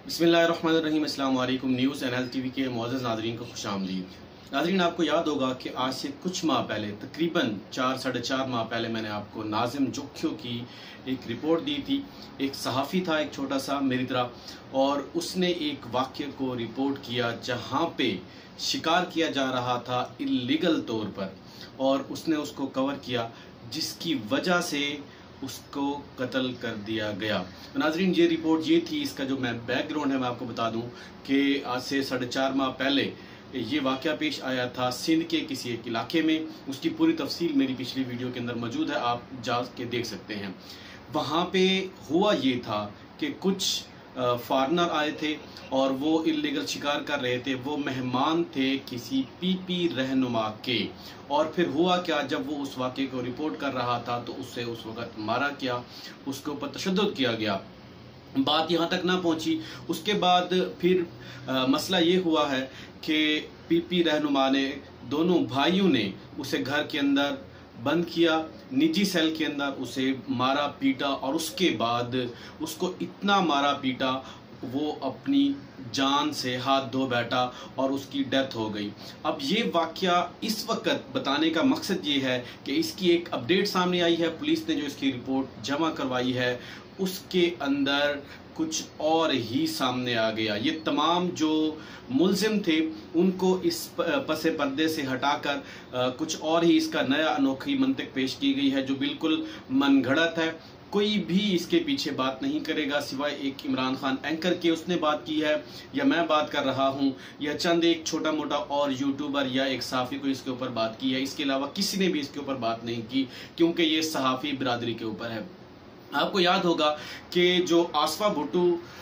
बिस्मिल्लाहिर्रहमानिर्रहीम। अस्सलाम वालेकुम। न्यूज़ NL TV के मुअज़्ज़ज़ नाज़रीन को खुशामदीद। नाज़रीन, आपको याद होगा कि आज से कुछ माह पहले, तकरीबन 4-4.5 माह पहले, मैंने आपको नाज़िम जोखियों की एक रिपोर्ट दी थी। एक सहाफ़ी था, एक छोटा सा मेरी तरह, और उसने एक वाक़ये को रिपोर्ट किया जहाँ पे शिकार किया जा रहा था इल्लीगल तौर पर, और उसने उसको कवर किया, जिसकी वजह से उसको कत्ल कर दिया गया। तो नाजरीन, ये रिपोर्ट ये थी। इसका जो मैं बैकग्राउंड है मैं आपको बता दूं कि आज से 4.5 माह पहले ये वाक़या पेश आया था सिंध के किसी एक इलाके में। उसकी पूरी तफसील मेरी पिछली वीडियो के अंदर मौजूद है, आप जा के देख सकते हैं। वहाँ पे हुआ ये था कि कुछ फॉरेनर आए थे और वो इल्लीगल शिकार कर रहे थे। वो मेहमान थे किसी पीपी रहनुमा के। और फिर हुआ क्या, जब वो उस वाक़े को रिपोर्ट कर रहा था तो उससे उस वक़्त मारा गया, उसके ऊपर तशद्दुद किया गया। बात यहाँ तक ना पहुँची। उसके बाद फिर मसला ये हुआ है कि पीपी रहनुमा ने, दोनों भाइयों ने उसे घर के अंदर बंद किया, निजी सेल के अंदर उसे मारा पीटा, और उसके बाद उसको इतना मारा पीटा वो अपनी जान से हाथ धो बैठा और उसकी डेथ हो गई। अब ये वाक़या इस वक्त बताने का मकसद ये है कि इसकी एक अपडेट सामने आई है। पुलिस ने जो इसकी रिपोर्ट जमा करवाई है उसके अंदर कुछ और ही सामने आ गया। ये तमाम जो मुल्जिम थे उनको इस पसे पर्दे से हटाकर कुछ और ही इसका नया अनोखी मंतिक पेश की गई है, जो बिल्कुल मनगढ़ंत है। कोई भी इसके पीछे बात नहीं करेगा सिवाय एक इमरान खान एंकर के। उसने बात की है, या मैं बात कर रहा हूँ, या चंद एक छोटा मोटा और यूट्यूबर या एक सहाफ़ी को इसके ऊपर बात की है। इसके अलावा किसी ने भी इसके ऊपर बात नहीं की, क्योंकि ये सहाफ़ी बिरादरी के ऊपर है। आपको याद होगा कि जो आसफा भुट्टो,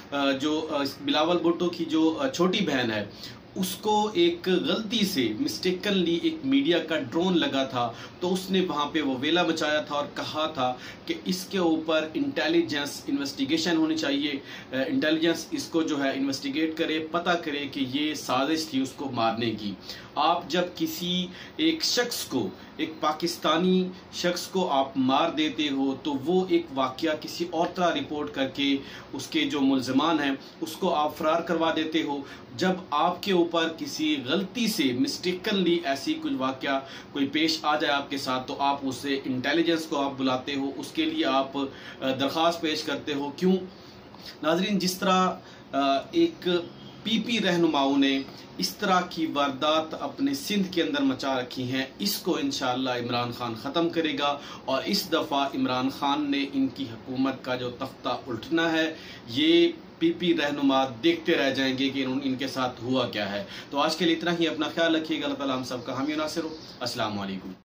जो बिलावल भुट्टो की जो छोटी बहन है, उसको एक गलती से मिस्टेकनली एक मीडिया का ड्रोन लगा था, तो उसने वहाँ पे वो वेला मचाया था और कहा था कि इसके ऊपर इंटेलिजेंस इन्वेस्टिगेशन होनी चाहिए। इंटेलिजेंस इसको जो है इन्वेस्टिगेट करे, पता करे कि ये साजिश थी उसको मारने की। आप जब किसी एक शख्स को, एक पाकिस्तानी शख्स को आप मार देते हो, तो वो एक वाक़या किसी और तरह रिपोर्ट करके उसके जो मुल्ज़िमान हैं उसको आप फरार करवा देते हो। जब आपके ऊपर किसी गलती से मिस्टेकनली ऐसी कुछ वाक़या कोई पेश आ जाए आपके साथ, तो आप उससे इंटेलिजेंस को आप बुलाते हो, उसके लिए आप दरख्वास्त पेश करते हो। क्यों नाजरीन, जिस तरह एक पीपी रहनुमाओं ने इस तरह की वारदात अपने सिंध के अंदर मचा रखी हैं, इसको इंशाअल्लाह इमरान खान ख़त्म करेगा। और इस दफ़ा इमरान खान ने इनकी हुकूमत का जो तख्ता उल्टना है, ये पीपी रहनुमा देखते रह जाएंगे कि इनके साथ हुआ क्या है। तो आज के लिए इतना ही। अपना ख्याल रखिएगा। अल्लाह ताला हम सबका हामी नासिर हो। अस्सलाम वालेकुम।